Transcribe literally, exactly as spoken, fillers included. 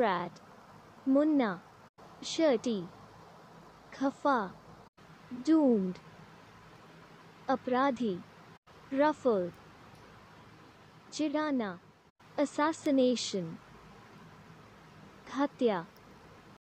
sprat, munna, shirty, khafa, doomed, apradhi, ruffled, chirana, assassination, hatya,